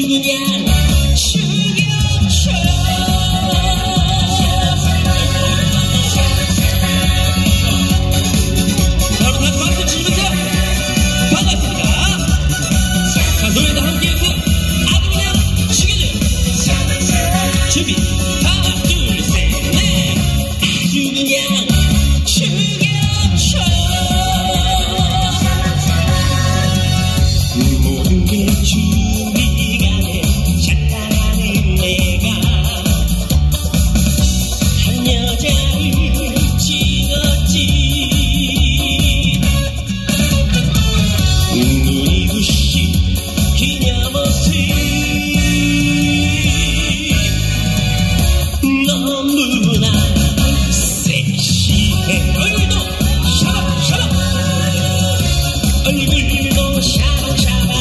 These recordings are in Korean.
그냥 죽여줘. 여러분 다 박수 치면서 반갑습니다. 자, 노래도 함께 해주세요. 아주 그냥 죽여줘. 준비 하나 둘 셋 넷. 아주 그냥 죽여줘. 모든 게 준비가 돼 착각하는 내가 한 여자를 찍었지. 눈이 부신 그녀 모습 너무나 섹시해. 얼굴도 샤박샤박 얼굴도 샤박샤박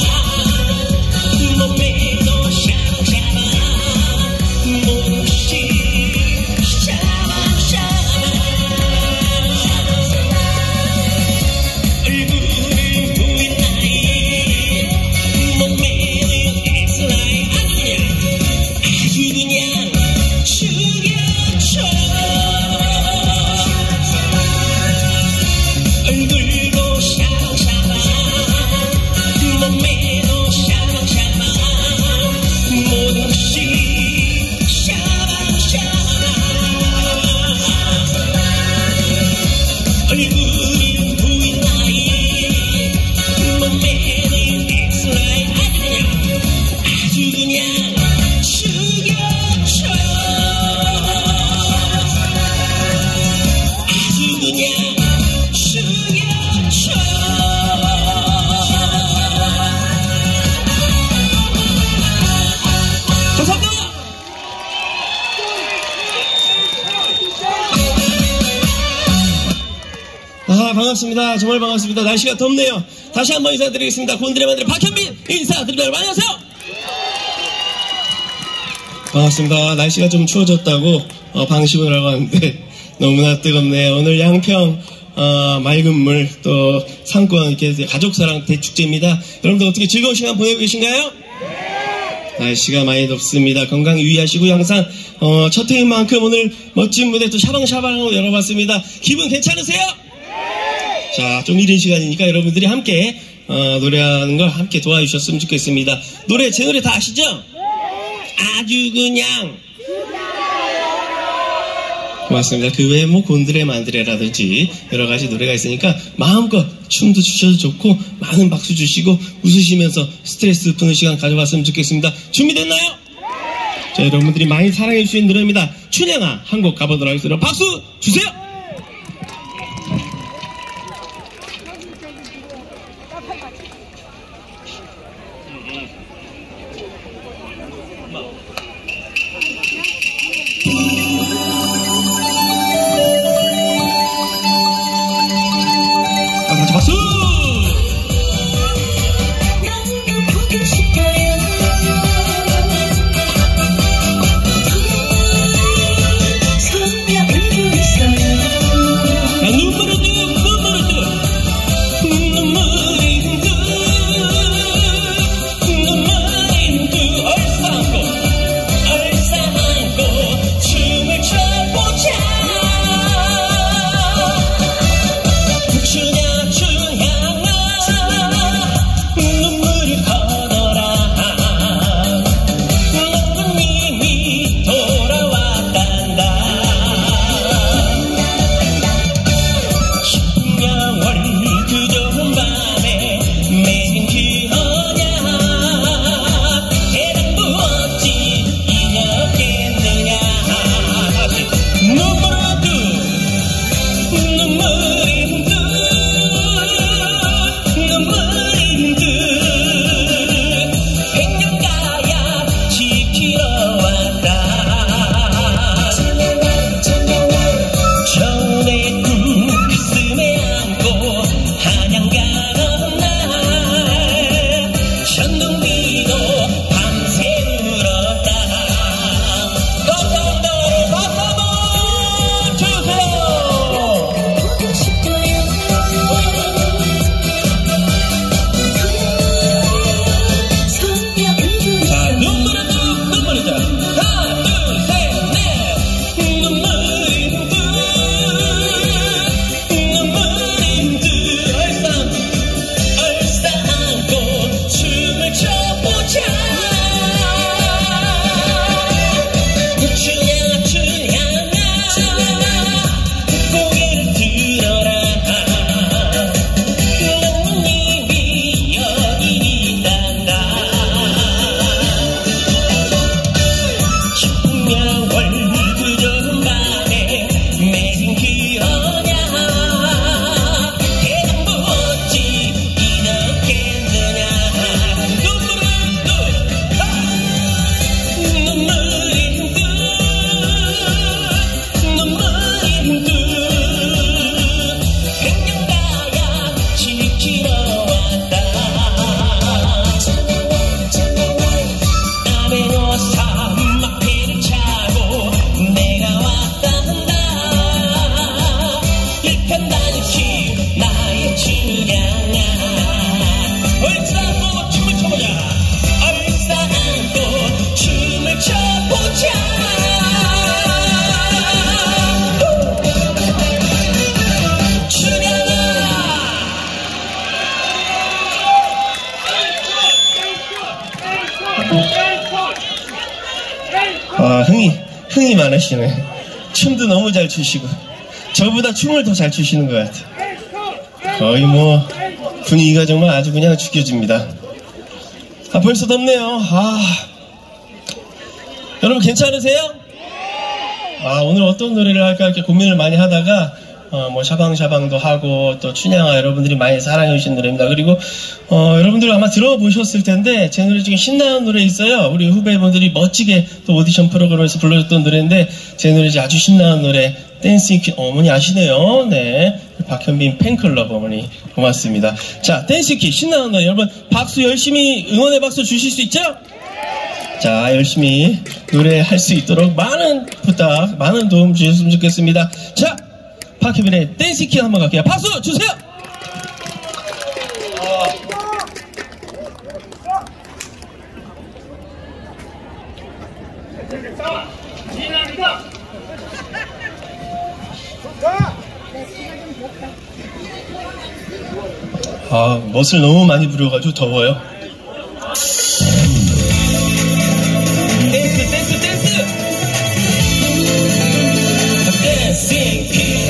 몸매도 샤박샤박 몹시 샤박샤박 얼굴은 보인 나이 몸매는 엑스라인 아주 그냥 죽여줘. 얼굴도 샤박샤박 몸매도 샤박샤박 몹시 샤박샤박 얼굴은 보인 나이 몸매는 엑스라인 아주 그냥 죽여줘. 아주 그냥 죽여줘. 감사합니다. 반갑습니다. 정말 반갑습니다. 날씨가 덥네요. 다시 한번 인사드리겠습니다. 곤드레 만드레 박현빈 인사드립니다. 여러분 안녕하세요. 반갑습니다. 날씨가 좀 추워졌다고 방심을 하고 왔는데 너무나 뜨겁네요. 오늘 양평 맑은 물 또 상권 이렇게 가족사랑 대축제입니다. 여러분들 어떻게 즐거운 시간 보내고 계신가요? 날씨가 많이 덥습니다. 건강 유의하시고 항상 첫 해인 만큼 오늘 멋진 무대 또 샤방샤방하고 열어봤습니다. 기분 괜찮으세요? 자, 좀 이른 시간이니까 여러분들이 함께 노래하는 걸 함께 도와주셨으면 좋겠습니다. 노래, 제 노래 다 아시죠? 아주 그냥 고맙습니다. 그 외에 뭐 곤드레 만드레라든지 여러 가지 노래가 있으니까 마음껏 춤도 추셔도 좋고 많은 박수 주시고 웃으시면서 스트레스 푸는 시간 가져봤으면 좋겠습니다. 준비됐나요? 자, 여러분들이 많이 사랑해 주신 노래입니다. 춘향아 한 곡 가보도록 하겠습니다. 박수 주세요. 박수! 너무 보고 싶어요. 소녀 울고 있어요. 아, 흥이 많으시네. 춤도 너무 잘 추시고. 저보다 춤을 더 잘 추시는 것 같아요. 거의 뭐, 분위기가 정말 아주 그냥 죽여집니다. 아, 벌써 덥네요. 여러분 괜찮으세요? 오늘 어떤 노래를 할까 이렇게 고민을 많이 하다가, 뭐, 샤방샤방도 하고, 또, 춘향아 여러분들이 많이 사랑해주신 노래입니다. 그리고, 여러분들 아마 들어보셨을 텐데, 제 노래 중에 신나는 노래 있어요. 우리 후배분들이 멋지게 또 오디션 프로그램에서 불러줬던 노래인데, 제 노래 아주 신나는 노래, 댄싱 퀸, 어머니 아시네요. 네. 박현빈 팬클럽 어머니, 고맙습니다. 자, 댄싱 퀸, 신나는 노래. 여러분, 박수 열심히 응원의 박수 주실 수 있죠? 자, 열심히 노래할 수 있도록 많은 부탁, 많은 도움 주셨으면 좋겠습니다. 자, 박혜빈의 댄싱 퀸 한번 갈게요. 박수 주세요! 멋을 너무 많이 부려가지고 더워요. 댄스! 댄싱 퀸!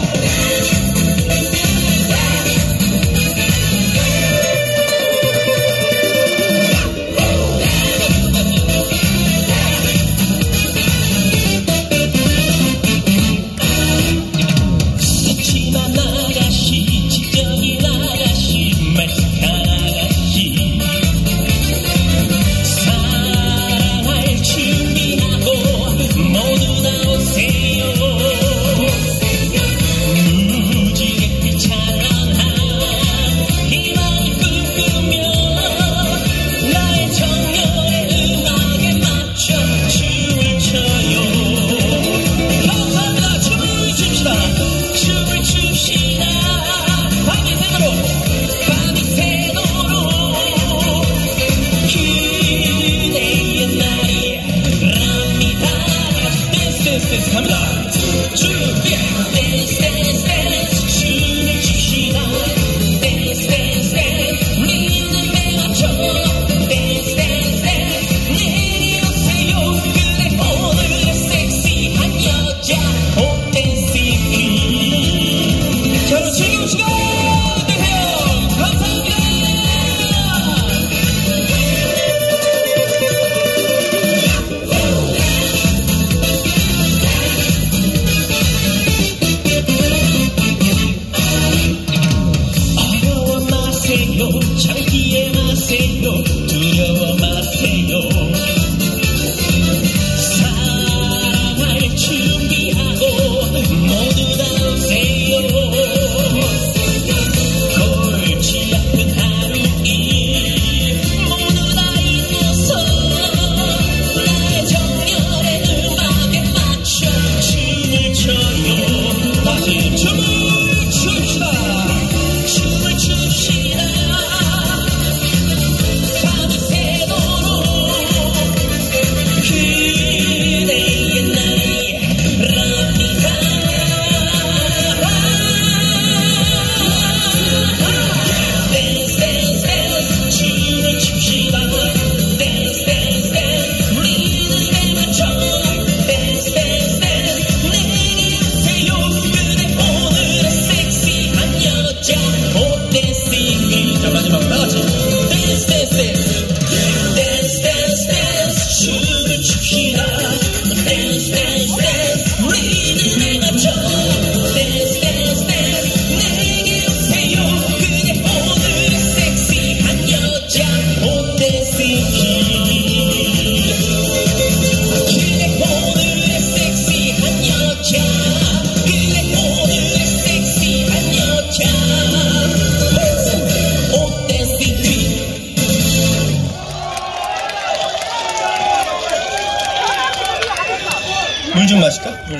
물 좀 마실까? 물.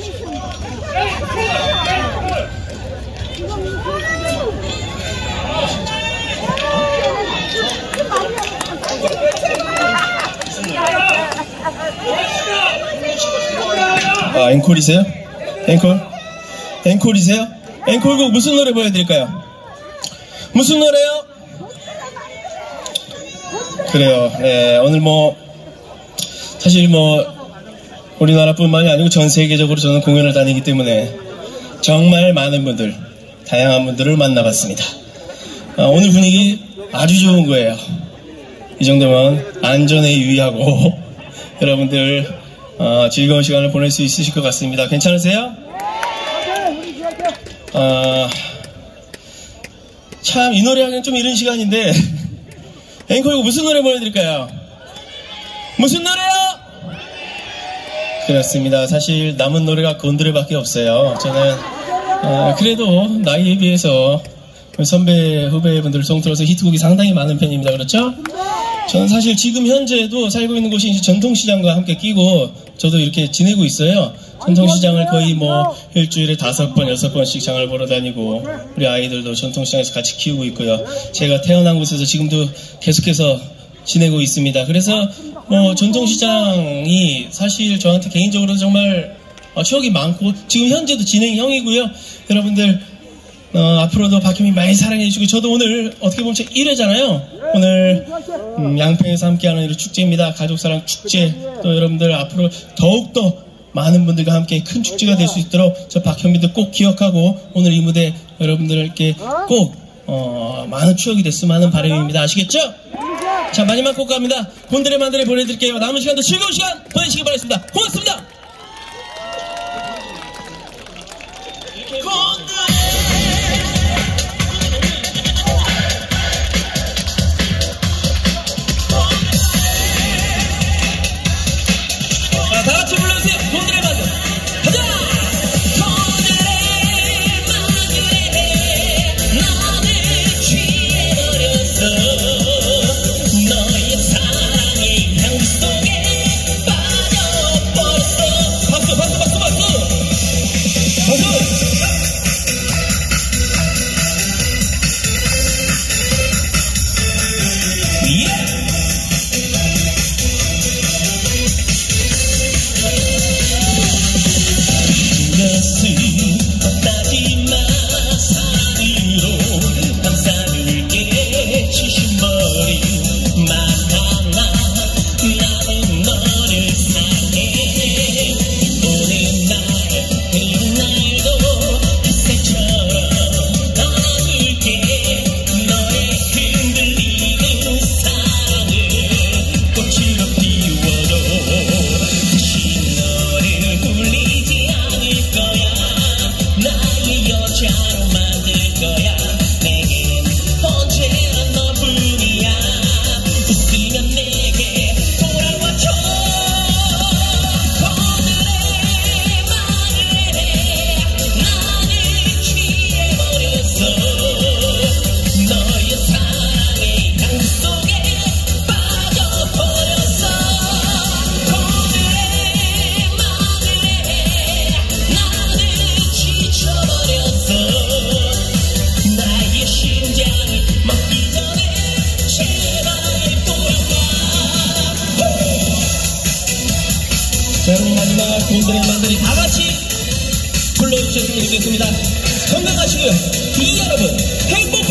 앵콜이세요? 앵콜이세요? 앵콜곡 무슨 노래 보여드릴까요? 무슨 노래요? 그래요. 네, 오늘 사실 우리나라뿐만이 아니고 전 세계적으로 저는 공연을 다니기 때문에 정말 많은 분들, 다양한 분들을 만나봤습니다. 오늘 분위기 아주 좋은 거예요. 이 정도면 안전에 유의하고 여러분들 즐거운 시간을 보낼 수 있으실 것 같습니다. 괜찮으세요? 참 이 노래 하기엔 좀 이른 시간인데 앵콜 이거 무슨 노래 보내드릴까요? 무슨 노래요? 그렇습니다. 사실 남은 노래가 곤드레밖에 없어요. 저는 그래도 나이에 비해서 선배 후배분들 송틀어서 히트곡이 상당히 많은 편입니다. 그렇죠? 저는 사실 지금 현재도 살고 있는 곳이 전통시장과 함께 끼고 저도 이렇게 지내고 있어요. 전통시장을 거의 뭐 일주일에 5번, 6번씩 장을 보러 다니고 우리 아이들도 전통시장에서 같이 키우고 있고요. 제가 태어난 곳에서 지금도 계속해서 지내고 있습니다. 그래서 뭐 전통시장이 사실 저한테 개인적으로 정말 추억이 많고 지금 현재도 진행형이고요. 여러분들 앞으로도 박현미 많이 사랑해주시고 저도 오늘 어떻게 보면 제 1회잖아요. 오늘 양평에서 함께하는 이 축제입니다. 가족사랑 축제. 또 여러분들 앞으로 더욱더 많은 분들과 함께 큰 축제가 될 수 있도록 저 박현미도 꼭 기억하고 오늘 이 무대 여러분들께 꼭 많은 추억이 됐으면 하는 바람입니다. 아시겠죠? 자, 마지막 곡 갑니다. 곤드레 만드레 보내드릴게요. 남은 시간도 즐거운 시간 보내시기 바라겠습니다. 고맙습니다. 다 같이 불러주세요. 곤드레 만드레. 가자! 자, 여러분 마지막 곤드레 만드레 다 같이 불러주셨으면 좋겠습니다. 건강하시고요. 이 여러분 행복